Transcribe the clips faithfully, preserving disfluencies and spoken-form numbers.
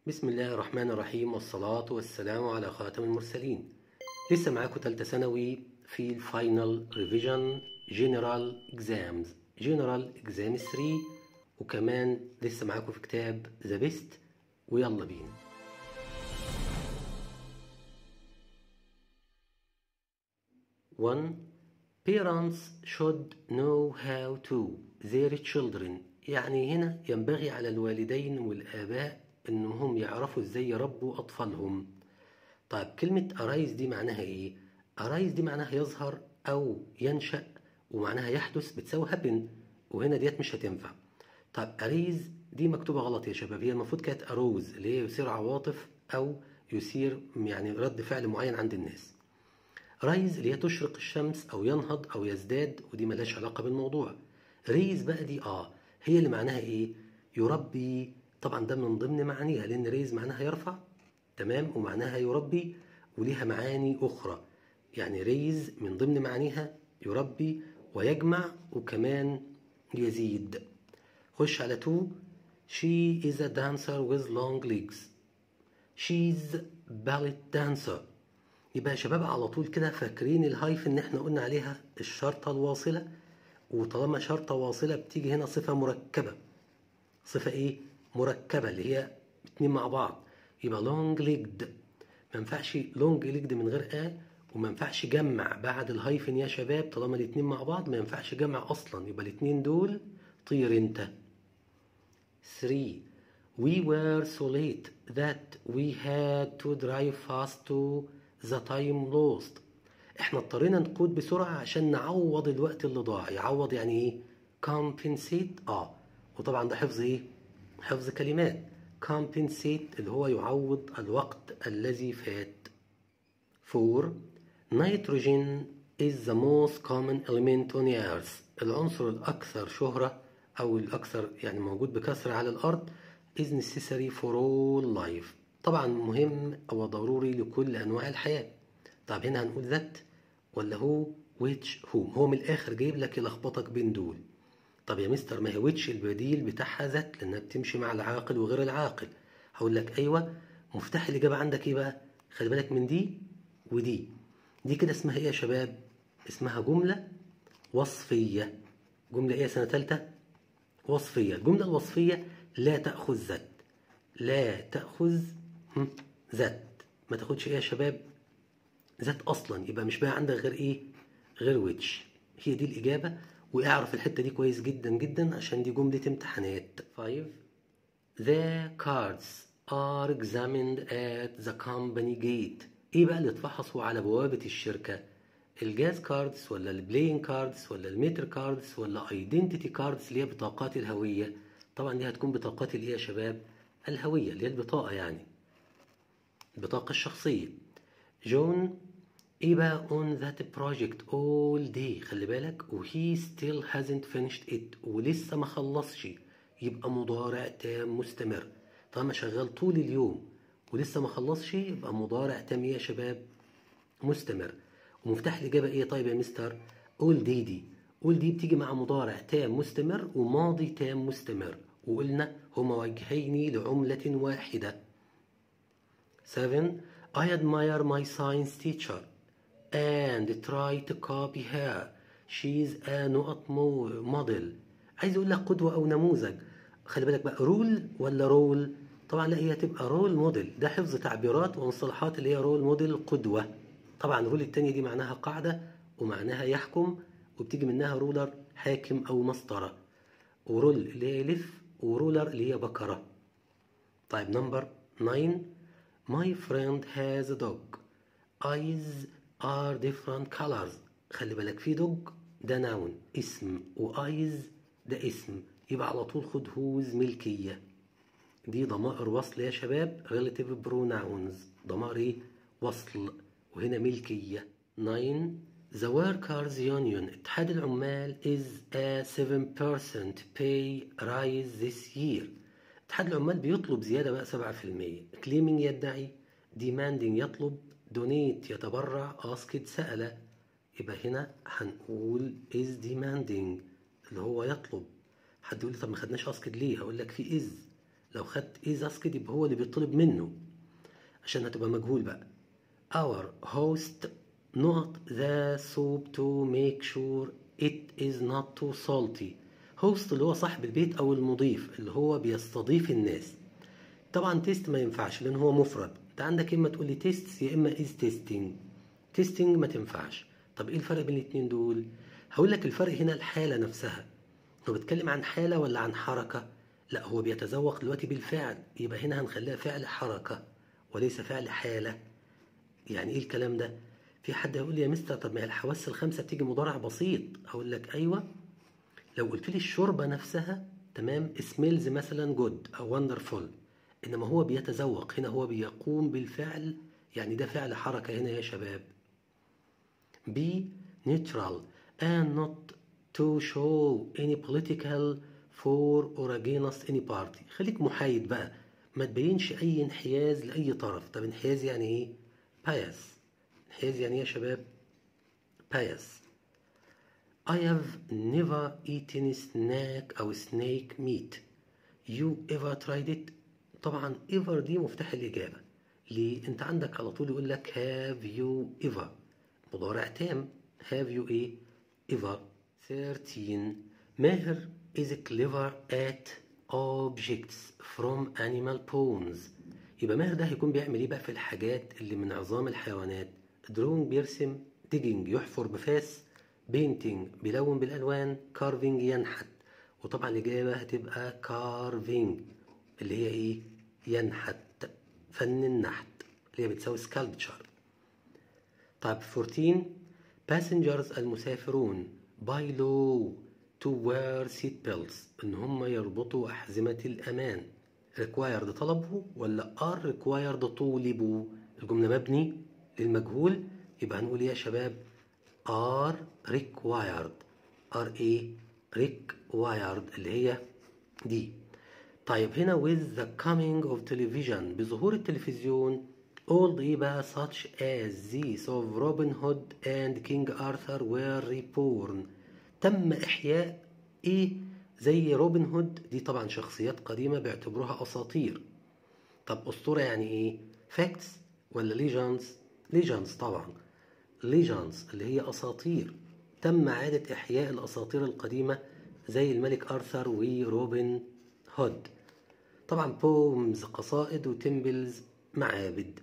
بسم الله الرحمن الرحيم، والصلاة والسلام على خاتم المرسلين. لسه معاكم تالتة ثانوي في الفاينل ريفيجن جنرال اكزامز جنرال اكزام ثلاثة، وكمان لسه معاكم في كتاب ذا بيست. ويلا بينا. one. Parents should know how to their children. يعني هنا ينبغي على الوالدين والآباء إنهم يعرفوا إزاي يربوا أطفالهم. طيب كلمة arise دي معناها إيه؟ arise دي معناها يظهر أو ينشأ، ومعناها يحدث بتساوي happen، وهنا ديت مش هتنفع. طيب arise دي مكتوبة غلط يا شباب، هي المفروض كانت arouse اللي هي يثير عواطف أو يثير يعني رد فعل معين عند الناس. رايز اللي هي تشرق الشمس أو ينهض أو يزداد، ودي ملهاش علاقة بالموضوع. ريز بقى دي اه هي اللي معناها ايه؟ يربي. طبعا ده من ضمن معانيها، لأن ريز معناها يرفع، تمام، ومعناها يربي وليها معاني أخرى. يعني ريز من ضمن معانيها يربي ويجمع وكمان يزيد. خش على تو. She is a dancer with long legs. She's ballet dancer. يبقى يا شباب على طول كده فاكرين الهايف ان احنا قلنا عليها الشرطة الواصلة، وطالما شرطة واصلة بتيجي هنا صفة مركبة. صفة ايه؟ مركبة، اللي هي اتنين مع بعض. يبقى long legged، ما ينفعش long legged من غير ا، وما ينفعش جمع بعد الهايفن يا شباب. طالما الاتنين مع بعض ما ينفعش جمع اصلا، يبقى الاتنين دول طير انت. three. We were so late that we had to drive fast to the time lost. احنا اضطرينا نقود بسرعة عشان نعوض الوقت اللي ضاع. يعوض يعني ايه؟ compensate. اه وطبعا ده حفظ ايه؟ حفظ كلمات. compensate اللي هو يعوض الوقت الذي فات. four. Nitrogen is the most common element on earth. العنصر الأكثر شهرة أو الأكثر يعني موجود بكثرة على الأرض. is necessary for all life. طبعا مهم أو ضروري لكل أنواع الحياة. طب هنا هنقول ذات ولا هو which whom؟ هو من الآخر جايب لك يلخبطك بين دول. طب يا مستر ما هي which البديل بتاعها ذات، لأنها بتمشي مع العاقل وغير العاقل. هقول لك أيوة. مفتاح الإجابة عندك إيه بقى؟ خلي بالك من دي ودي. دي كده اسمها إيه يا شباب؟ اسمها جملة وصفية. جملة إيه يا سنة تالتة؟ وصفية. الجملة الوصفية لا تأخذ ذات، لا تأخذ ذات، ما تاخدش إيه يا شباب؟ ذات أصلا. يبقى مش بقى عندك غير إيه؟ غير ويتش. هي دي الإجابة، واعرف الحتة دي كويس جدا جدا عشان دي جملة امتحانات. five. The cards are examined at the company gate. إيه بقى اللي اتفحصوا على بوابة الشركة؟ الجاز كاردز ولا البلاين كاردز ولا المتر كاردز ولا ايدنتيتي كاردز اللي هي بطاقات الهوية؟ طبعا دي هتكون بطاقات الايه يا شباب؟ الهوية، اللي هي البطاقة يعني البطاقة الشخصية. جون ايه بقى on that project all day، خلي بالك، و he still hasn't finished it، ولسه ما خلصش. يبقى مضارع تام مستمر. طالما شغال طول اليوم ولسه ما خلصش يبقى مضارع تام يا شباب مستمر. ومفتاح الإجابة إيه طيب يا مستر؟ all day دي all دي بتيجي مع مضارع تام مستمر وماضي تام مستمر، وقلنا هما وجهين لعملة واحدة. seven. I admire my science teacher and try to copy her. She's a نقط model. عايز أقول لك قدوة أو نموذج. خلي بالك بقى رول ولا رول؟ طبعا لا، هي تبقى رول موديل. ده حفظ تعبيرات ومصطلحات اللي هي رول موديل قدوة. طبعا رول التانية دي معناها قاعدة ومعناها يحكم، وبتيجي منها رولر حاكم أو مسطرة، ورول اللي هي يلف، ورولر اللي هي بكرة. طيب نمبر nine. My friend has a dog. Eyes are different colors. خلي بالك في dog ده ناون اسم، وeyes ده اسم، يبقى على طول خد whose ملكية. دي ضمائر وصل يا شباب، relative pronouns، ضمائر ايه؟ وصل، وهنا ملكية. nine. The workers union اتحاد العمال is a seven percent pay rise this year. اتحاد العمال بيطلب زيادة بقى سبعة في المية. claiming يدعي، demanding يطلب، donate يتبرع، asked سأل. يبقى هنا هنقول is demanding اللي هو يطلب. حد يقول لي طب ما خدناش asked ليه؟ هقول لك في is لو خدت is asked يبقى هو اللي بيطلب منه عشان هتبقى مجهول بقى. our host not the soup to make sure it is not too salty. host اللي هو صاحب البيت او المضيف اللي هو بيستضيف الناس. طبعا تيست ما ينفعش لان هو مفرد، انت عندك اما تقول لي تيست يا اما is testing. testing ما تنفعش. طب ايه الفرق بين الاتنين دول؟ هقول لك الفرق هنا الحالة نفسها. هو بيتكلم عن حالة ولا عن حركة؟ لا هو بيتذوق دلوقتي بالفعل، يبقى هنا هنخليها فعل حركة وليس فعل حالة. يعني ايه الكلام ده؟ في حد هيقول لي يا مستر طب ما الحواس الخمسة بتيجي مضارع بسيط. هقول لك ايوه، لو قلت لي الشوربة نفسها تمام سميلز مثلا جود او وندرفول، انما هو بيتذوق هنا هو بيقوم بالفعل، يعني ده فعل حركة هنا يا شباب. be neutral and not to show any political for or against any party. خليك محايد بقى، ما تبينش اي انحياز لاي طرف. طب انحياز يعني ايه؟ bias. انحياز يعني ايه يا شباب؟ bias. I have never eaten snack أو snake meat. You ever tried it؟ طبعا ever دي مفتاح الإجابة. ليه؟ أنت عندك على طول يقول لك have you ever مضارع تام. have you إيه؟ ever. thirteen ماهر is clever at objects from animal bones. يبقى ماهر ده هيكون بيعمل إيه بقى في الحاجات اللي من عظام الحيوانات؟ drawing بيرسم، digging يحفر بفاس، بينتينج بيلون بالالوان، كارفينج ينحت. وطبعا الاجابه هتبقى كارفينج اللي هي ايه؟ ينحت، فن النحت اللي هي بتساوي سكالبتشر. طيب أربعتاشر passengers المسافرون by law to wear seat belts ان هم يربطوا احزمه الامان. required طلبه ولا are required طولبوا؟ الجمله مبني للمجهول، يبقى هنقول ايه يا شباب؟ are required. are ايه؟ required اللي هي دي. طيب هنا with the coming of television بظهور التلفزيون all ايه بقى such as these of Robin Hood and King Arthur were reborn. تم إحياء ايه زي روبن هود، دي طبعا شخصيات قديمة بيعتبروها أساطير. طب أسطورة يعني ايه؟ facts ولا legends؟ legends طبعا. legends اللي هي أساطير. تم إعادة إحياء الأساطير القديمة زي الملك آرثر وروبن هود. طبعا poems قصائد وتمبلز معابد.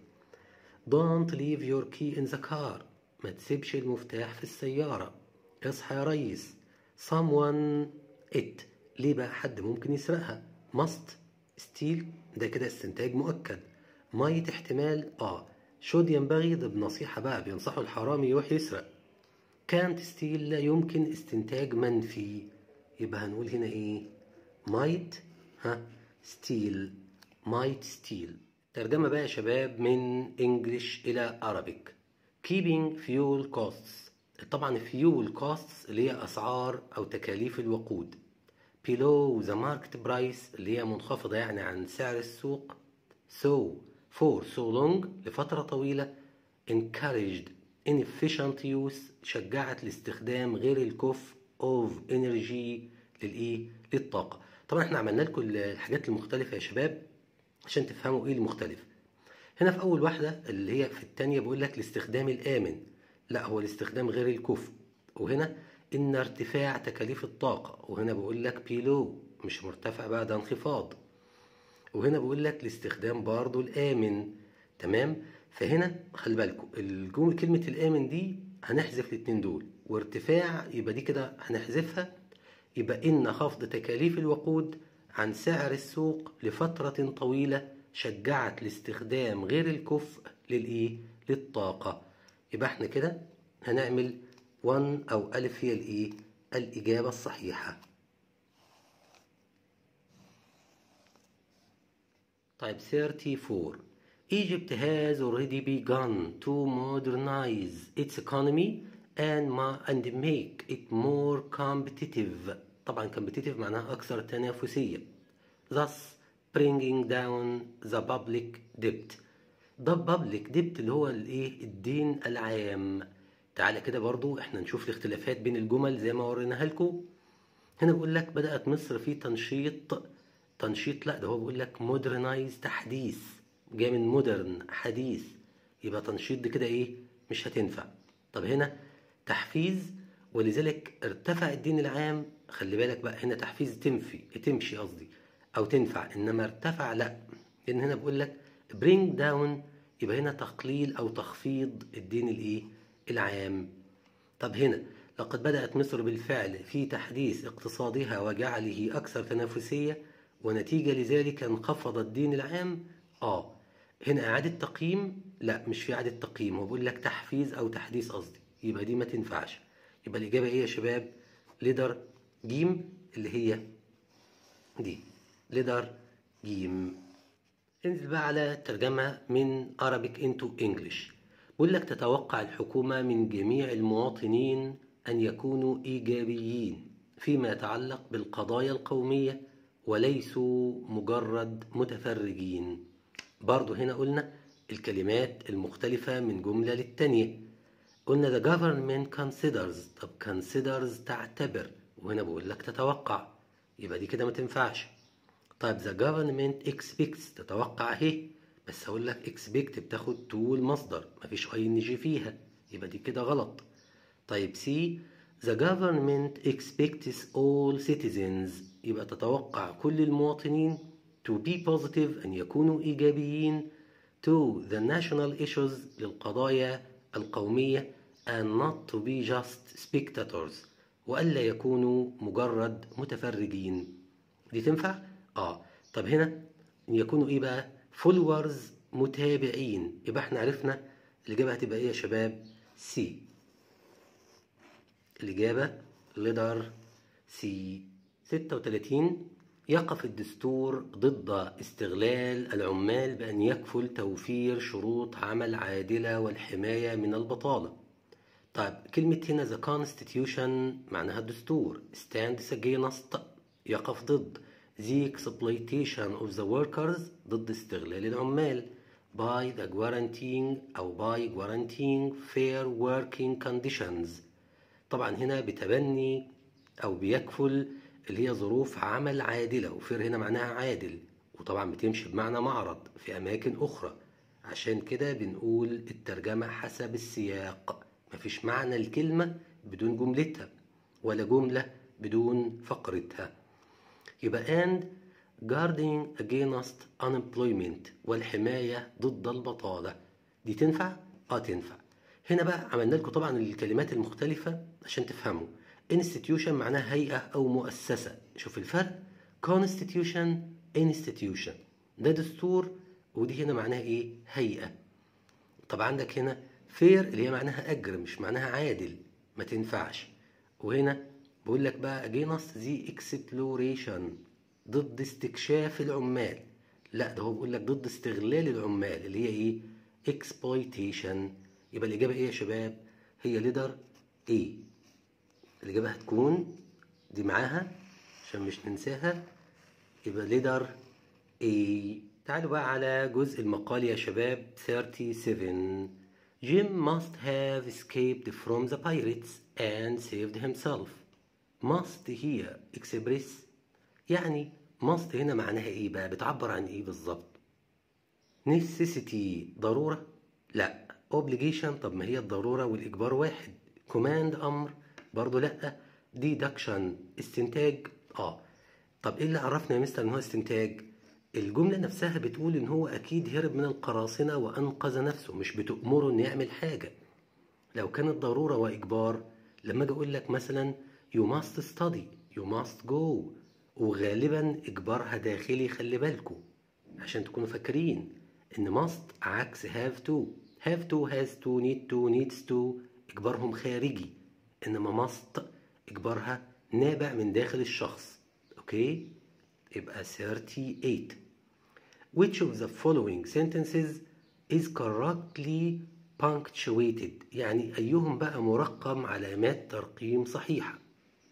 don't leave your key in the car ما تسيبش المفتاح في السيارة. اصحى يا ريس. someone it ليه بقى حد ممكن يسرقها. must steal ده كده استنتاج مؤكد. might احتمال اه. should ينبغي ده بنصيحة بقى بينصحوا الحرامي يروح يسرق. can't steal لا يمكن استنتاج منفي، يبقى هنقول هنا ايه؟ might ها steal might steal. ترجمة بقى يا شباب من English إلى Arabic. keeping fuel costs طبعا fuel costs اللي هي أسعار أو تكاليف الوقود. below the market price اللي هي منخفضة يعني عن سعر السوق. so for so long لفترة طويلة. encouraged inefficient use شجعت الاستخدام غير الكفء of energy للإيه؟ للطاقة. طبعا احنا عملنا لكم الحاجات المختلفة يا شباب عشان تفهموا ايه المختلف. هنا في اول واحدة اللي هي في التانية بقول لك الاستخدام الآمن، لا هو الاستخدام غير الكفء. وهنا ان ارتفاع تكاليف الطاقة، وهنا بقول لك بيلو مش مرتفع بقى ده انخفاض. وهنا بقول لك الاستخدام برضو الآمن. تمام. فهنا خلي بالكم الجملة كلمة الآمن دي هنحذف الاتنين دول، وارتفاع يبقى دي كده هنحذفها. يبقى إن خفض تكاليف الوقود عن سعر السوق لفترة طويلة شجعت الاستخدام غير الكفء للإيه؟ للطاقة. يبقى احنا كده هنعمل واحد أو ألف هي الإيه؟ الإجابة الصحيحة. طيب أربعة وثلاثين Egypt has already begun to modernize its economy and, and make it more competitive. طبعا competitive معناها أكثر تنافسية. thus bringing down the public debt. ده public debt اللي هو الايه؟ الدين العام. تعالى كده برضو احنا نشوف الاختلافات بين الجمل زي ما وريناها لكم. هنا بقول لك بدأت مصر في تنشيط تنشيط، لا ده هو بيقول لك modernize تحديث، جاي من مودرن حديث، يبقى تنشيط دي كده ايه مش هتنفع. طب هنا تحفيز، ولذلك ارتفع الدين العام، خلي بالك بقى هنا تحفيز تنفي تمشي قصدي او تنفع، انما ارتفع لا، لان هنا بقول لك bring down، يبقى هنا تقليل او تخفيض الدين الايه العام. طب هنا لقد بدأت مصر بالفعل في تحديث اقتصادها وجعله أكثر تنافسية، ونتيجة لذلك انخفض الدين العام. آه هنا إعادة تقييم، لا مش في إعادة تقييم، هو بيقول لك تحفيز أو تحديث قصدي، يبقى دي ما تنفعش. يبقى الإجابة إيه يا شباب؟ ليدر جيم اللي هي دي، ليدر جيم. انزل بقى على ترجمة من Arabic into English. بيقول لك تتوقع الحكومة من جميع المواطنين أن يكونوا إيجابيين فيما يتعلق بالقضايا القومية وليسوا مجرد متفرجين. برضو هنا قلنا الكلمات المختلفة من جملة للتانية. قلنا the government considers، طب considers تعتبر، وهنا بقول لك تتوقع، يبقى دي كده ما تنفعش. طيب the government expects تتوقع اهي، بس هقول لك expect بتاخد to المصدر، مفيش اي ان جي فيها، يبقى دي كده غلط. طيب سي the government expects all citizens، يبقى تتوقع كل المواطنين to be positive أن يكونوا إيجابيين to the national issues للقضايا القومية and not to be just spectators، وألا يكونوا مجرد متفرجين. دي تنفع؟ آه طب هنا يكونوا إيه بقى؟ followers متابعين، يبقى احنا عرفنا الإجابة هتبقى إيه يا شباب؟ سي. الإجابة لدر سي. ستة وثلاثين يقف الدستور ضد استغلال العمال بأن يكفل توفير شروط عمل عادلة والحماية من البطالة. طيب كلمة هنا the constitution معناها الدستور، stands against يقف ضد the exploitation of the workers ضد استغلال العمال by the guaranteeing أو by guaranteeing fair working conditions. طبعا هنا بتبني أو بيكفل اللي هي ظروف عمل عادلة، وفير هنا معناها عادل، وطبعا بتمشي بمعنى معرض في أماكن أخرى، عشان كده بنقول الترجمة حسب السياق، مفيش معنى الكلمة بدون جملتها ولا جملة بدون فقرتها. يبقى and guarding against unemployment والحماية ضد البطالة، دي تنفع؟ اه تنفع. هنا بقى عملنا لكم طبعا الكلمات المختلفة عشان تفهموا. institution معناها هيئة أو مؤسسة، شوف الفرق، constitution institution ده دستور، ودي هنا معناها إيه؟ هيئة. طب عندك هنا fair اللي هي معناها أجر مش معناها عادل، ما تنفعش. وهنا بقول لك بقى against the exploration ضد استكشاف العمال، لا ده هو بيقول لك ضد استغلال العمال اللي هي إيه؟ exploitation. يبقى الإجابة إيه يا شباب؟ هي ليدر إيه. الإجابة هتكون دي معاها عشان مش ننساها، يبقى ليدر إيه. تعالوا بقى على جزء المقال يا شباب سبعة وثلاثين. Jim must have escaped from the pirates and saved himself. must هي express، يعني must هنا معناها إيه بقى؟ بتعبر عن إيه بالظبط؟ necessity ضرورة؟ لا. obligation طب ما هي الضرورة والإجبار واحد. command أمر برضو لا. deduction استنتاج اه. طب ايه اللي عرفنا يا مستر ان هو استنتاج؟ الجملة نفسها بتقول ان هو اكيد هرب من القراصنة وانقذ نفسه، مش بتأمره ان يعمل حاجة. لو كانت ضرورة واجبار لما اجي اقول لك مثلا you must study you must go، وغالبا اجبارها داخلي، خلي بالكم عشان تكونوا فاكرين ان must عكس have to. have to has to need to needs to اجبارهم خارجي، انما must اجبارها نابع من داخل الشخص. اوكي يبقى ثلاثة وثلاثين. which of the following sentences is correctly punctuated، يعني ايهم بقى مرقم علامات ترقيم صحيحة.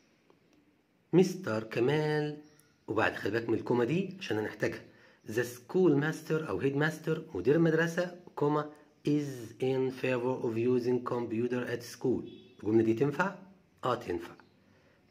مستر كمال، وبعد خلي بالك من الكومة دي عشان هنحتاجها. the school master او head master مدير المدرسة، كومة is in favor of using computer at school. الجملة دي تنفع؟ اه تنفع.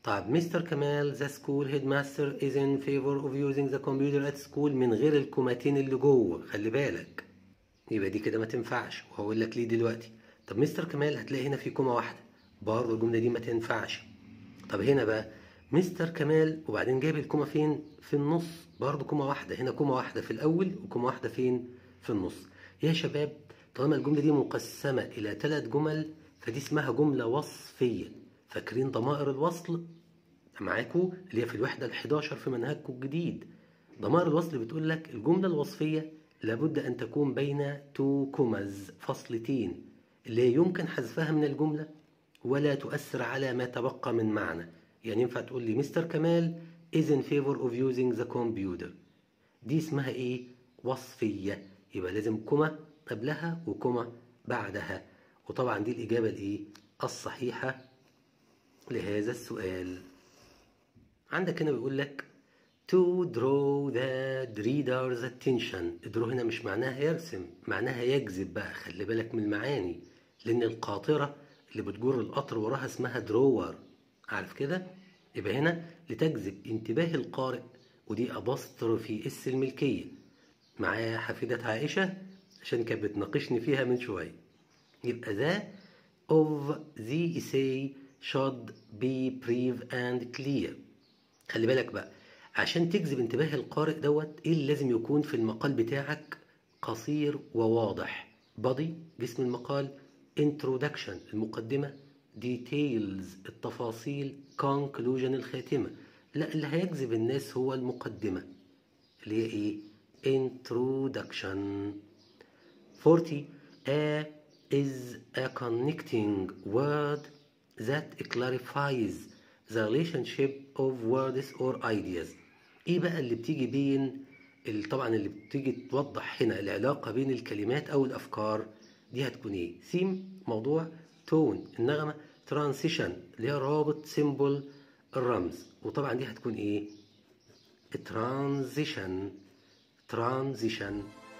طيب مستر كمال the school headmaster is in favor of using the computer at school من غير الكومتين اللي جوه، خلي بالك، يبقى دي كده ما تنفعش، وهقول لك ليه دلوقتي. طب مستر كمال هتلاقي هنا في كومه واحده، برضه الجمله دي ما تنفعش. طب هنا بقى مستر كمال وبعدين جايب الكومه فين؟ في النص، برضه كومه واحده، هنا كومه واحده في الاول وكومه واحده فين؟ في النص. يا شباب طالما الجمله دي مقسمه الى ثلاث جمل فدي اسمها جمله وصفيه. فاكرين ضمائر الوصل معاكم اللي هي في الوحده الحداشر في منهجكم الجديد؟ ضمائر الوصل بتقول لك الجمله الوصفيه لابد أن تكون بين تو كومز، فصلتين، اللي يمكن حذفها من الجملة ولا تؤثر على ما تبقى من معنى. يعني ينفع تقول لي مستر كمال is in favor of using the computer، دي اسمها ايه؟ وصفية، يبقى لازم كومة قبلها وكومة بعدها. وطبعا دي الإجابة الايه؟ الصحيحة لهذا السؤال. عندك هنا بيقول لك to draw the reader's attention. draw هنا مش معناها يرسم، معناها يجذب بقى، خلي بالك من المعاني، لأن القاطرة اللي بتجر القطر وراها اسمها درور، عارف كده؟ يبقى هنا لتجذب انتباه القارئ، ودي أبوستروفي اس الملكية. معايا حفيدة عائشة عشان كانت بتناقشني فيها من شوية. يبقى the of the essay should be brief and clear. خلي بالك بقى عشان تجذب انتباه القارئ دوت ايه اللي لازم يكون في المقال بتاعك؟ قصير وواضح. body جسم المقال، introduction المقدمة، details التفاصيل، conclusion الخاتمة. لا، اللي هيجذب الناس هو المقدمة اللي هي ايه؟ introduction. forty a is a connecting word that clarifies the relationship of words or ideas. ايه بقى اللي بتيجي بين طبعا اللي بتيجي توضح هنا العلاقة بين الكلمات او الافكار؟ دي هتكون ايه؟ ثيم موضوع، تون النغمة، ترانسيشن اللي هي رابط، سيمبل الرمز. وطبعا دي هتكون ايه؟ ترانزيشن. ترانزيشن.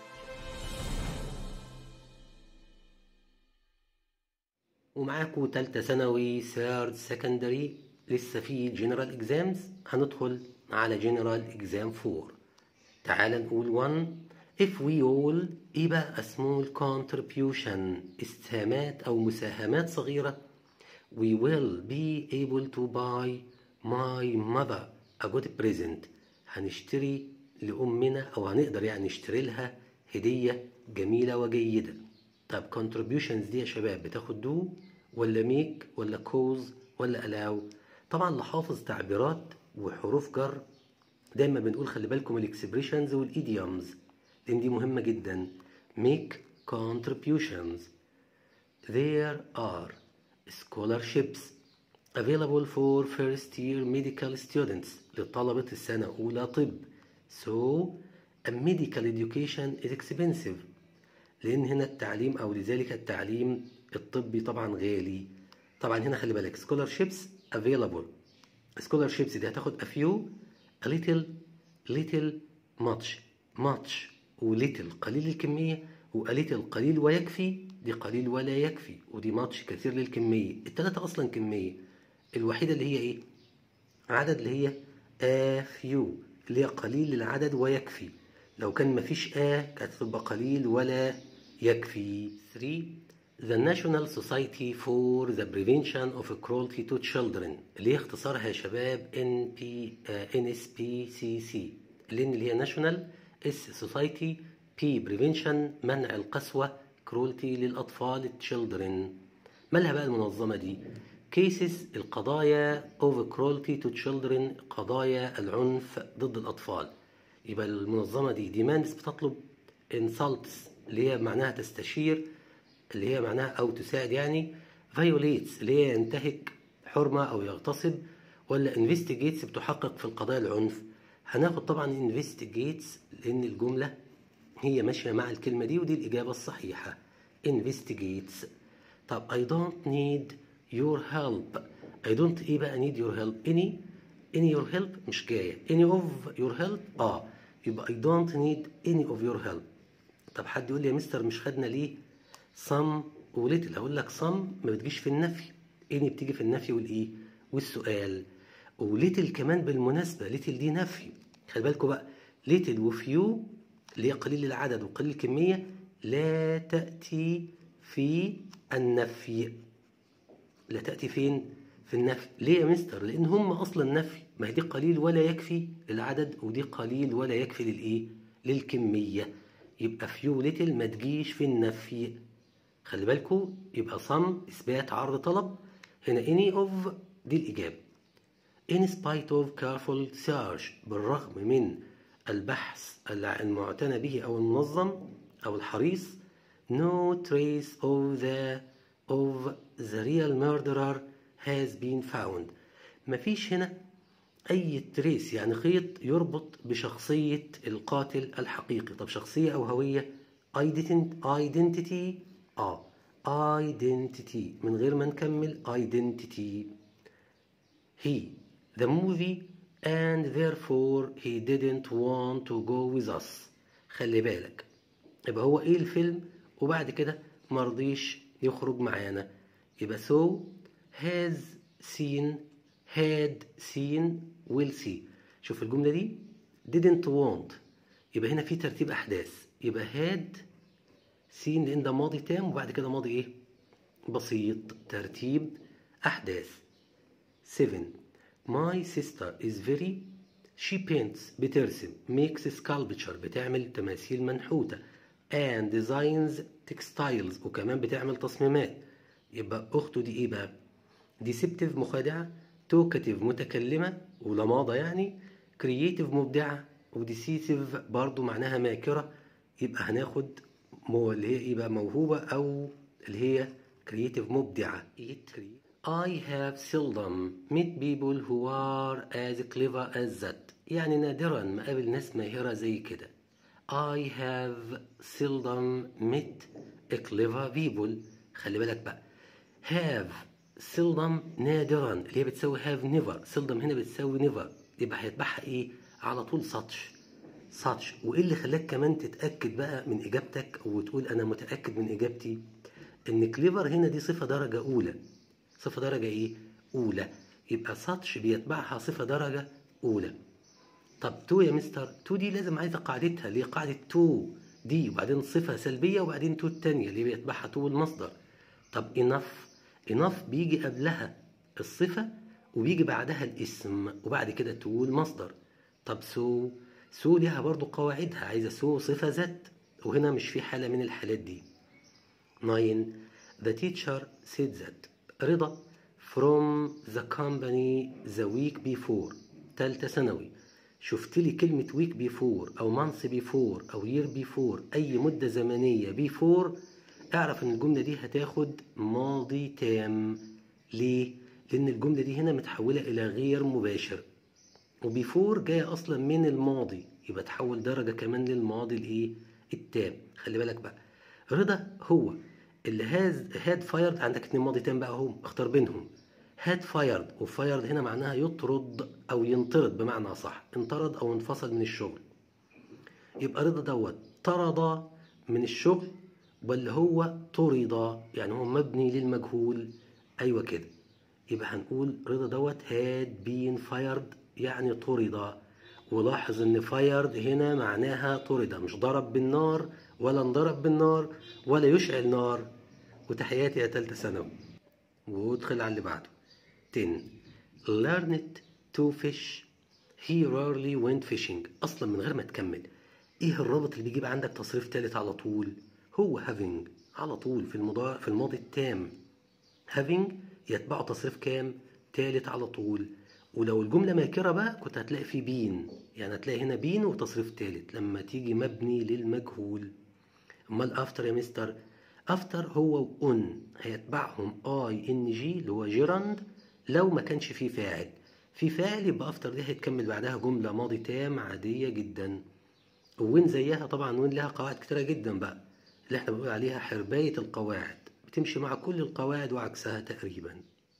ومعاكم تالتة ثانوي ثيرد سكندري، لسه في جنرال اكزامز، هندخل على جنرال اكزام فور. تعال نقول one if we all ايه بقى اسمه contribution، اسهامات او مساهمات صغيرة. we will be able to buy my mother a good present، هنشتري لأمنا أو هنقدر يعني نشتري لها هدية جميلة وجيدة. طب contributions دي يا شباب بتاخد do ولا make ولا cause ولا allow؟ طبعا لحافظ تعبيرات وحروف جر دايما بنقول خلي بالكم الاكسبريشنز والايديومز لان دي مهمة جدا. make contributions. there are scholarships available for first year medical students لطلبة السنة أولى طب. so a medical education is expensive لأن هنا التعليم أو لذلك التعليم الطبي طبعا غالي. طبعا هنا خلي بالك scholarships available، scholarships دي هتاخد a few a little little much much و little قليل الكمية، و a little قليل ويكفي دي قليل ولا يكفي، ودي much كثير للكمية. التلاتة أصلا كمية، الوحيدة اللي هي إيه؟ عدد اللي هي a few اللي هي قليل العدد ويكفي. لو كان مفيش a كانت تبقى قليل ولا يكفي. three The National Society for the Prevention of Cruelty to Children اللي هي اختصارها يا شباب إن إس بي سي سي، لأن اللي هي National S Society P Prevention منع القسوة، Cruelty للأطفال Children. مالها بقى المنظمة دي؟ Cases القضايا of Cruelty to Children قضايا العنف ضد الأطفال. يبقى المنظمة دي demands بتطلب، insults اللي هي معناها تستشير اللي هي معناها أو تساعد يعني، violates اللي هي ينتهك حرمة أو يغتصب، ولا investigates بتحقق في القضايا العنف. هناخد طبعا investigates لأن الجملة هي ماشية مع الكلمة دي ودي الإجابة الصحيحة investigates. طب I don't need your help. I don't إيه بقى need your help؟ any any your help مش جاية، any of your help آه يبقى I don't need any of your help. طب حد يقول لي يا مستر مش خدنا ليه some وليتل؟ اقول لك some ما بتجيش في النفي، اني بتيجي في النفي والايه والسؤال. وليتل كمان بالمناسبة، ليتل دي نفي، خلي بالكوا بقى، ليتل وفيو اللي هي قليل العدد وقليل الكمية لا تأتي في النفي. لا تأتي فين؟ في النفي. ليه يا مستر؟ لأن هم أصلا نفي، ما هي دي قليل ولا يكفي للعدد ودي قليل ولا يكفي للإيه؟ للكمية. يبقى فيو ليتل ما تجيش في النفي. خلي بالكوا، يبقى some إثبات عرض طلب، هنا any of دي الإجابة. in spite of careful search بالرغم من البحث المعتنى به أو المنظم أو الحريص no trace of the of the real murderer has been found. مفيش هنا أي تريس يعني خيط يربط بشخصية القاتل الحقيقي. طب شخصية أو هوية؟ identity آه identity من غير ما نكمل identity. he the movie and therefore he didn't want to go with us. خلي بالك، يبقى هو ايه الفيلم وبعد كده مرضيش يخرج معانا. يبقى so has seen had seen will see. شوف الجملة دي didn't want، يبقى هنا في ترتيب أحداث. يبقى had seen لأن ده ماضي تام وبعد كده ماضي ايه؟ بسيط. ترتيب أحداث. seven My sister is very she paints بترسم makes sculpture بتعمل تماثيل منحوتة and designs textiles وكمان بتعمل تصميمات. يبقى أخته دي إيه بقى؟ deceptive مخادعة، talkative متكلمة ولماضة يعني، creative مبدعة، وديسيسيف برضو معناها ماكرة. يبقى هناخد مو اللي هي إيه بقى؟ موهوبة أو اللي هي creative مبدعة. I have seldom met people who are as clever as that. يعني نادرا ما قابل ناس ماهرة زي كده. I have seldom met a clever people. خلي بالك بقى، have seldom نادرا اللي هي بتساوي have never، seldom هنا بتساوي never، يبقى هيتبعها ايه؟ على طول such. such. وايه اللي خلاك كمان تتأكد بقى من اجابتك وتقول انا متأكد من اجابتي؟ ان clever هنا دي صفة درجة اولى. صفة درجة ايه؟ اولى. يبقى such بيتبعها صفة درجة اولى. طب تو يا مستر، تو دي لازم عايزة قاعدتها اللي هي قاعدة تو دي وبعدين صفة سلبية وبعدين تو التانية اللي بيتبعها تو المصدر. طب enough، enough بيجي قبلها الصفة وبيجي بعدها الاسم وبعد كده تو المصدر. طب سو، سو ليها برضو قواعدها، عايزة سو صفة ذات وهنا مش في حالة من الحالات دي. nine The teacher said that رضا from the company the week before. تالتة ثانوي. شفت لي كلمة week before أو month before أو year before أي مدة زمنية before، اعرف إن الجملة دي هتاخد ماضي تام. ليه؟ لأن الجملة دي هنا متحولة إلى غير مباشر، وبيفور جاية أصلا من الماضي، يبقى تحول درجة كمان للماضي الإيه؟ التام. خلي بالك بقى، رضا هو اللي هاز هاد فايرد، عندك اتنين ماضي تام بقى هم، اختار بينهم. هاد فايرد، وفايرد هنا معناها يطرد أو ينطرد بمعنى صح، انطرد أو انفصل من الشغل. يبقى رضا دوت طرد من الشغل ولا هو طرد؟ يعني هو مبني للمجهول. أيوة كده، يبقى هنقول رضا دوت هاد بين فايرد يعني طرد. ولاحظ ان فايرد هنا معناها طرد، مش ضرب بالنار ولا انضرب بالنار ولا يشعل نار. وتحياتي يا تالتة ثانوي. وادخل على اللي بعده. ten learned to fish he rarely went fishing. اصلا من غير ما تكمل، ايه الرابط اللي بيجيب عندك تصريف تالت على طول؟ هو having على طول في المضارع في الماضي التام. having يتبعه تصريف كام؟ تالت على طول. ولو الجملة ماكرة بقى كنت هتلاقي فيه بين، يعني هتلاقي هنا بين وتصريف تالت لما تيجي مبني للمجهول. امال افتر يا مستر؟ افتر هو اون هيتبعهم اي ان جي اللي هو جيراند لو ما كانش فيه فاعل. في فاعل يبقى افتر دي هيتكمل بعدها جملة ماضي تام عادية جدا. وين زيها طبعا، وين لها قواعد كتيرة جدا بقى اللي احنا بنقول عليها حرباية القواعد، بتمشي مع كل القواعد وعكسها تقريبا.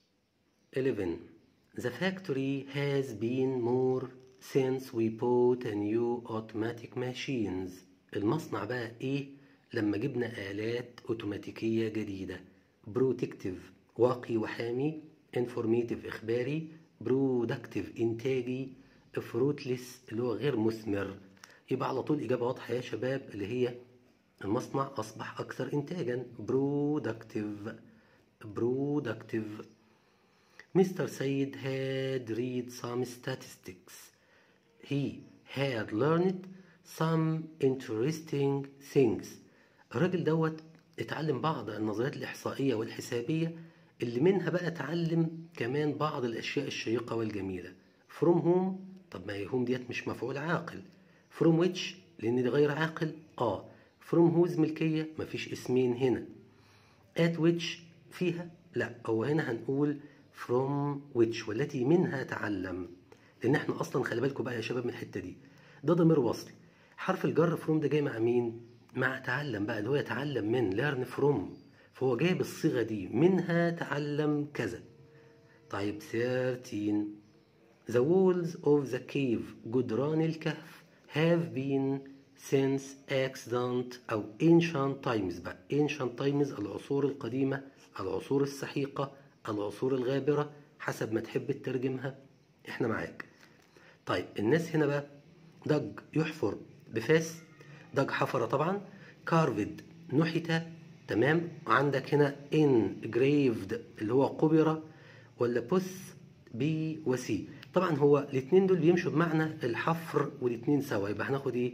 eleven The factory has been more since we bought a new automatic machines. المصنع بقى ايه لما جبنا آلات اوتوماتيكية جديدة. protective واقي وحامي، informative إخباري، productive إنتاجي، fruitless اللي هو غير مثمر. يبقى على طول إجابة واضحة يا شباب اللي هي المصنع أصبح أكثر إنتاجا productive productive. مستر سيد had read some statistics. He had learned some interesting things. الراجل دوت اتعلم بعض النظريات الإحصائية والحسابية اللي منها بقى اتعلم كمان بعض الأشياء الشيقة والجميلة. from whom، طب ما هي whom ديت مش مفعول عاقل. from which لأن دي غير عاقل. اه from whose ملكية، مفيش اسمين هنا. at which فيها، لا هو هنا هنقول from which والتي منها تعلم، لأن احنا أصلا خلي بالكم بقى يا شباب من الحتة دي، ده ضمير وصل. حرف الجر from ده جاي مع مين؟ مع تعلم بقى، اللي هو يتعلم من learn from، فهو جاي بالصيغة دي منها تعلم كذا. طيب ثلاثة عشر The walls of the cave جدران الكهف have been since ancient أو ancient times بقى ancient times العصور القديمة، العصور السحيقة، العصور الغابرة، حسب ما تحب تترجمها احنا معاك. طيب الناس هنا بقى دج يحفر بفاس، دج حفر طبعا. carved نحت، تمام. وعندك هنا engraved اللي هو قبر، ولا بث بي وسي. طبعا هو الاثنين دول بيمشوا بمعنى الحفر والاثنين سوا، يبقى هناخد ايه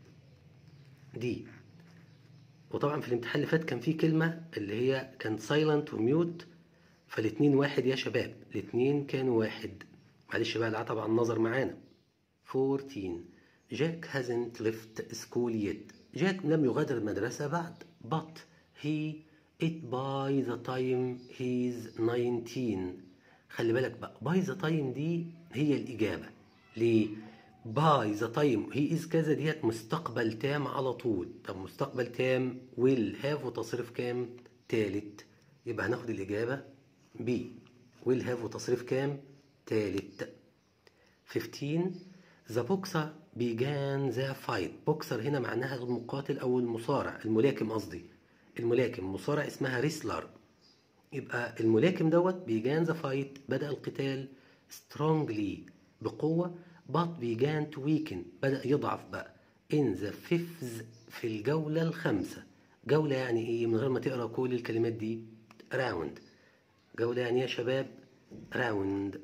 دي. وطبعا في الامتحان اللي فات كان في كلمة اللي هي كان silent وميوت، فالاثنين واحد يا شباب، الاثنين كانوا واحد. معلش بقى العتب على النظر معانا. أربعتاشر Jack hasn't left school yet. جاك لم يغادر المدرسة بعد. but he it by the time he's nineteen. خلي بالك بقى by the time دي هي الإجابة. ليه؟ by the time he is كذا ديت مستقبل تام على طول. طب مستقبل تام will have وتصريف كام؟ تالت. يبقى هناخد الإجابة B will have وتصريف كام؟ تالت. خمستاشر The boxer began the fight. boxer هنا معناها المقاتل أو المصارع، الملاكم قصدي، الملاكم مصارع اسمها ريسلر. يبقى الملاكم دوت began the fight بدأ القتال strongly بقوة، but began to weaken بدأ يضعف بقى in the fifth في الجولة الخامسة. جولة يعني إيه؟ من غير ما تقرأ كل الكلمات دي. round جولة يعني يا شباب round.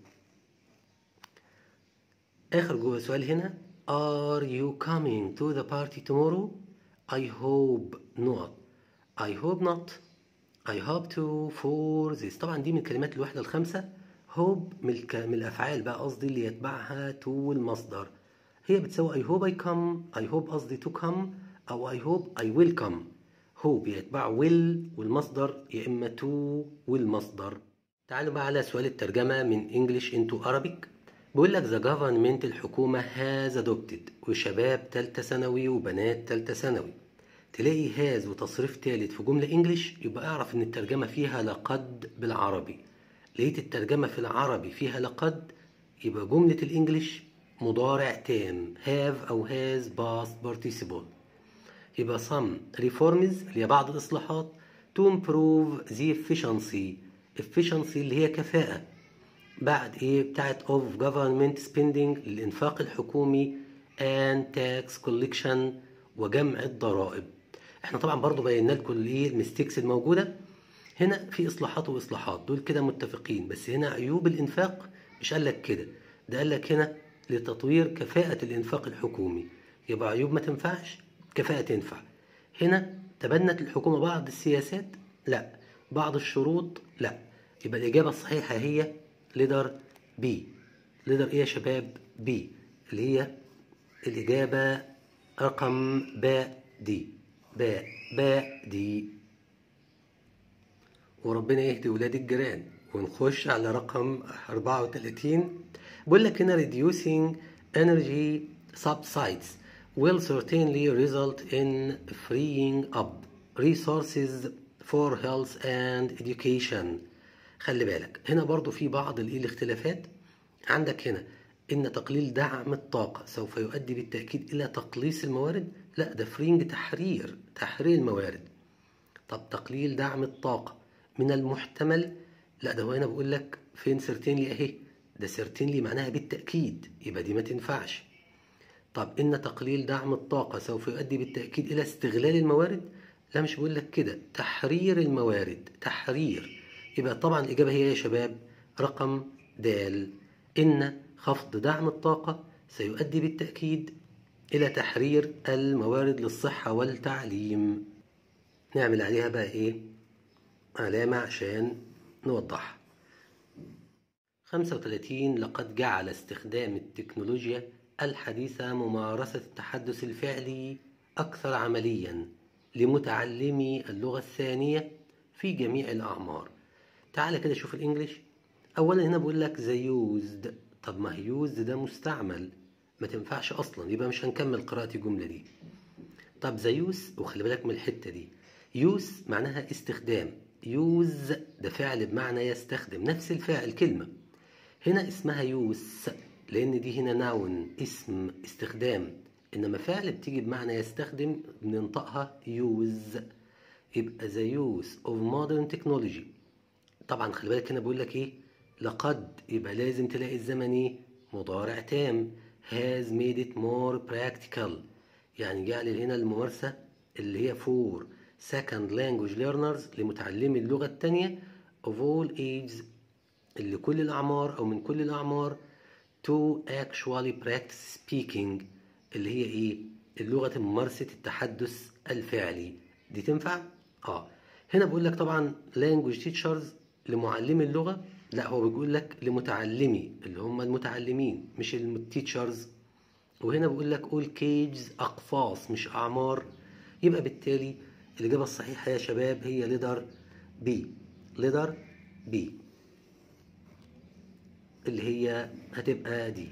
آخر جوه سؤال هنا Are you coming to the party tomorrow? I hope not. I hope not. I hope to for this. طبعا دي من كلمات الوحدة الخمسة. hope من, الك... من الأفعال بقى قصدي اللي يتبعها to المصدر. هي بتساوي I hope I come. I hope قصدي to come أو I hope I will come. hope يتبع will والمصدر يا إما to والمصدر. تعالوا بقى على سؤال الترجمة من English into Arabic. بيقول لك the government الحكومة has adopted، وشباب تالتة ثانوي وبنات تالتة ثانوي. تلاقي has وتصريف تالت في جملة انجليش، يبقى اعرف ان الترجمة فيها لقد بالعربي. لقيت الترجمة في العربي فيها لقد، يبقى جملة الانجليش مضارع تام have او has past participle. يبقى some reforms اللي هي بعض الاصلاحات to improve the efficiency. efficiency اللي هي كفاءة. بعد ايه بتاعت of government spending للإنفاق الحكومي and tax collection وجمع الضرائب. احنا طبعا برضو بينا لكم الايه المستيكس الموجودة هنا في إصلاحات وإصلاحات، دول كده متفقين، بس هنا عيوب الإنفاق مش قال لك كده، ده قال لك هنا لتطوير كفاءة الإنفاق الحكومي. يبقى عيوب ما تنفعش، كفاءة تنفع. هنا تبنت الحكومة بعض السياسات، لا. بعض الشروط، لا. يبقى الإجابة الصحيحة هي ليدر بي. ليدر ايه يا شباب؟ بي، اللي هي الإجابة رقم باء دي. باء باء دي. وربنا يهدي ولاد الجيران. ونخش على رقم أربعة وثلاثين. بقول لك هنا reducing energy subsides will certainly result in freeing up resources for health and education. خلي بالك هنا برضو في بعض الاختلافات. عندك هنا إن تقليل دعم الطاقة سوف يؤدي بالتأكيد إلى تقليص الموارد، لا ده فرينج تحرير تحرير الموارد. طب تقليل دعم الطاقة من المحتمل، لا ده هو هنا بقول لك فين سيرتينلي اهي، ده certainly معناها بالتأكيد، يبقى دي ما تنفعش. طب إن تقليل دعم الطاقة سوف يؤدي بالتأكيد إلى استغلال الموارد؟ لا، مش بقول لك كده، تحرير الموارد، تحرير. يبقى طبعا الإجابة هي يا شباب رقم د. إن خفض دعم الطاقة سيؤدي بالتأكيد إلى تحرير الموارد للصحة والتعليم. نعمل عليها بقى إيه؟ علامة عشان نوضحها. خمسة وثلاثين لقد جعل استخدام التكنولوجيا الحديثة ممارسة التحدث الفعلي أكثر عمليا لمتعلمي اللغة الثانية في جميع الأعمار. تعال كده شوف الإنجليش. أولا هنا بقول لك the used. طب ما used ده مستعمل، ما تنفعش أصلا، يبقى مش هنكمل قراءة الجملة دي. طب the use، وخلي بالك من الحتة دي، use معناها استخدام، use ده فعل بمعنى يستخدم، نفس الفاعل كلمة. هنا اسمها use لأن دي هنا noun، اسم استخدام، إنما فعل بتيجي بمعنى يستخدم بننطقها use. يبقى the use of modern technology. طبعا خلي بالك هنا بقول لك إيه؟ لقد، يبقى لازم تلاقي الزمن إيه؟ مضارع تام. has made it more practical، يعني جعل هنا الممارسة اللي هي for second language learners لمتعلمي اللغة الثانية of all ages، اللي كل الأعمار أو من كل الأعمار to actually practice speaking، اللي هي إيه؟ اللغة ممارسة التحدث الفعلي. دي تنفع؟ آه. هنا بقول لك طبعا language teachers لمعلمي اللغة، لا هو بيقول لك لمتعلمي اللي هم المتعلمين مش التيتشرز. وهنا بقول لك all cages أقفاص مش أعمار. يبقى بالتالي الإجابة الصحيحة يا شباب هي ليدر بي، ليدر بي اللي هي هتبقى دي.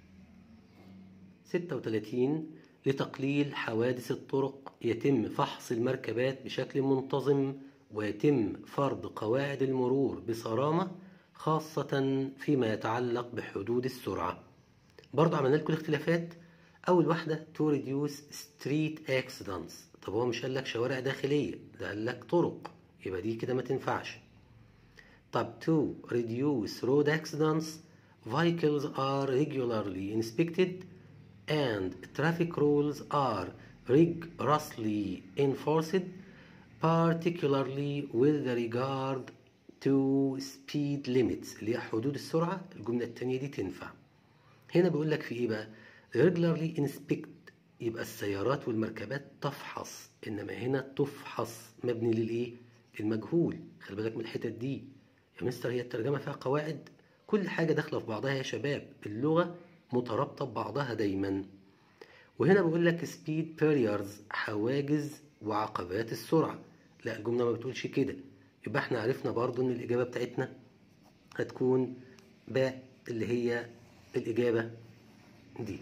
ستة وثلاثين لتقليل حوادث الطرق يتم فحص المركبات بشكل منتظم ويتم فرض قواعد المرور بصرامة خاصة فيما يتعلق بحدود السرعة. برضو عملنا لكم الاختلافات. أول واحدة to reduce street accidents. طب هو مش قال لك شوارع داخلية، ده قال لك طرق، يبقى دي كده ما تنفعش. طب to reduce road accidents vehicles are regularly inspected and traffic rules are rigorously enforced particularly with regard to speed limits اللي هي حدود السرعة. الجملة التانية دي تنفع. هنا بيقول لك في ايه بقى؟ regularly inspect، يبقى السيارات والمركبات تفحص، انما هنا تفحص مبني للايه؟ المجهول. خلي بالك من الحتت دي يا مستر، هي الترجمة فيها قواعد، كل حاجة داخلة في بعضها يا شباب، اللغة مترابطة ببعضها دايما. وهنا بقول لك speed barriers حواجز وعقبات السرعة، لا الجملة ما بتقولش كده. يبقى احنا عرفنا برضو ان الإجابة بتاعتنا هتكون باء اللي هي الإجابة دي.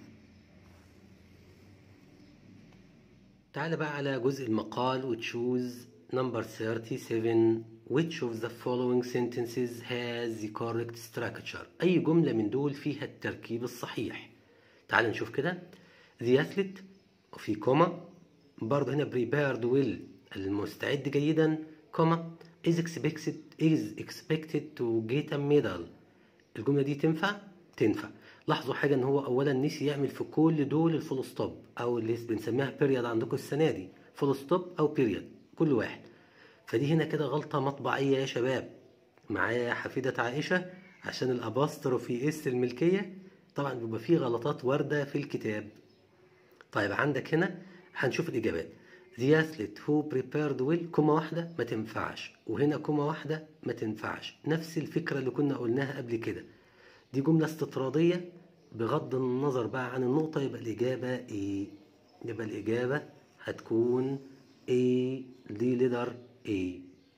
تعال بقى على جزء المقال وتشوز number thirty-seven. Which of the following sentences has the correct structure؟ أي جملة من دول فيها التركيب الصحيح؟ تعال نشوف كده. The athlete وفي كوما، برضه هنا prepared well المستعد جيدا كوما is expected is expected to get a medal. الجملة دي تنفع؟ تنفع. لاحظوا حاجة ان هو اولا نسي يعمل في كل دول الفول ستوب او اللي بنسميها بيريد عندكم السنة دي، فول ستوب او بيريد كل واحد. فدي هنا كده غلطة مطبعية يا شباب. معايا حفيدة عائشة عشان الاباستروفي اس الملكية، طبعا بيبقى فيه غلطات واردة في الكتاب. طيب عندك هنا هنشوف الإجابات. The athlete who prepared well كومة واحدة ما تنفعش، وهنا كومة واحدة ما تنفعش، نفس الفكرة اللي كنا قلناها قبل كده. دي جملة استطرادية بغض النظر بقى عن النقطة. يبقى الإجابة إيه؟ يبقى الإجابة هتكون A، دي ليدر A.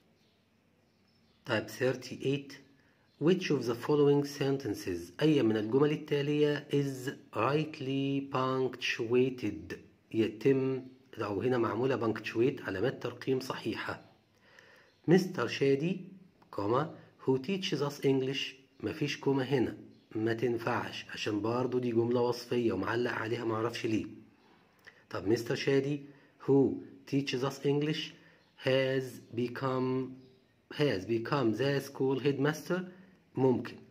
طيب thirty-eight. Which of the following sentences أي من الجمل التالية is rightly punctuated يتم أو هنا معمولة punctuate علامات ترقيم صحيحة؟ مستر شادي كوما who teaches us English، مفيش كوما هنا ما تنفعش عشان برضو دي جملة وصفية ومعلق عليها معرفش ليه. طب مستر شادي who teaches us English has become has become the school headmaster ممكن.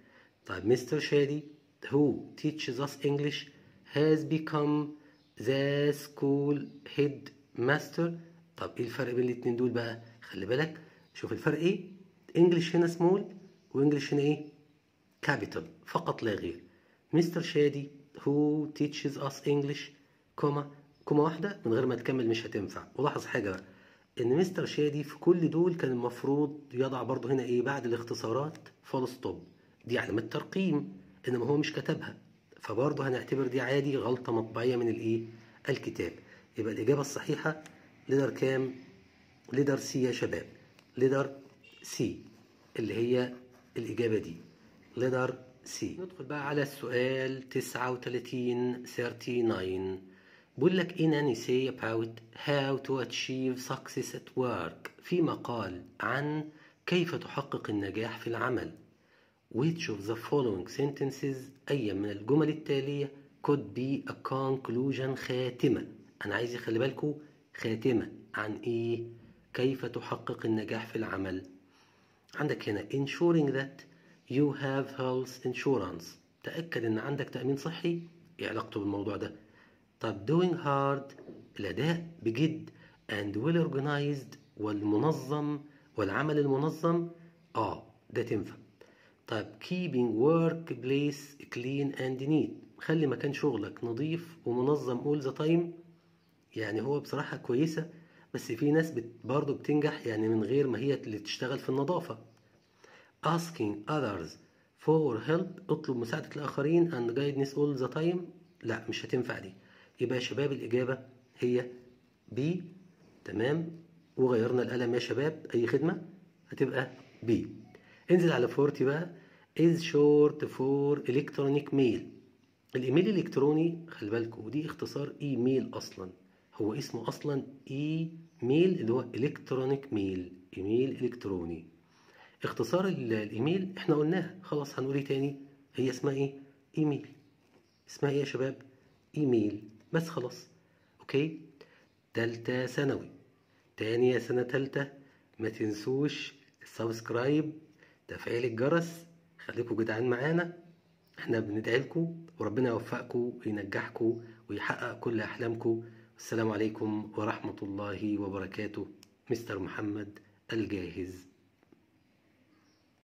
طيب مستر شادي who teaches us English has become the school headmaster. طب ايه الفرق بين الاتنين دول بقى؟ خلي بالك، شوف الفرق ايه. انجلش هنا سمول وانجلش هنا ايه؟ كابيتال فقط لا غير. مستر شادي who teaches us English كوما كوما واحدة من غير ما تكمل مش هتنفع. ولاحظ حاجة بقى، ان مستر شادي في كل دول كان المفروض يضع برضه هنا ايه بعد الاختصارات فول ستوب، دي علامة ترقيم، انما هو مش كتبها، فبرضه هنعتبر دي عادي غلطة مطبعية من الايه الكتاب. يبقى الإجابة الصحيحة ليدر كام؟ ليدر سي يا شباب، ليدر سي اللي هي الإجابة دي، ليدر سي. ندخل بقى على السؤال تسعة وتلاتين تسعة وثلاثين. بقول لك in an essay about how to achieve success at work، في مقال عن كيف تحقق النجاح في العمل. which of the following sentences، أي من الجمل التالية could be a conclusion، خاتمة. أنا عايز يخلي بالكم خاتمة عن إيه؟ كيف تحقق النجاح في العمل. عندك هنا ensuring that you have health insurance، تأكد إن عندك تأمين صحي. إيه علاقته بالموضوع ده؟ طب doing hard، الأداء بجد، and well organized، والمنظم والعمل المنظم. آه ده تنفع. طيب keeping work place clean and neat، خلي مكان شغلك نظيف ومنظم all the time. يعني هو بصراحة كويسة، بس في ناس بت برضه بتنجح يعني من غير ما هي اللي تشتغل في النظافة. asking others for help، اطلب مساعدة الآخرين and guidance all the time، لا مش هتنفع دي. يبقى يا شباب الإجابة هي B. تمام، وغيرنا القلم يا شباب، أي خدمة هتبقى B. انزل على أربعين بقى. is short for electronic mail، الإيميل الإلكتروني خلي بالكم ودي اختصار إيميل أصلا، هو اسمه أصلا إيميل اللي هو إلكترونيك ميل، إيميل إلكتروني. اختصار الإيميل احنا قلناها خلاص، هنقول ايه تاني؟ هي اسمها ايه؟ إيميل. اسمها ايه يا شباب؟ إيميل بس خلاص. أوكي. تالتة ثانوي، تانية سنة تالتة، ما تنسوش السبسكرايب، تفعيل الجرس، خليكم جدعان معانا، احنا بندعي لكم وربنا يوفقكم وينجحكم ويحقق كل أحلامكم. السلام عليكم ورحمة الله وبركاته. مستر محمد الجاهز.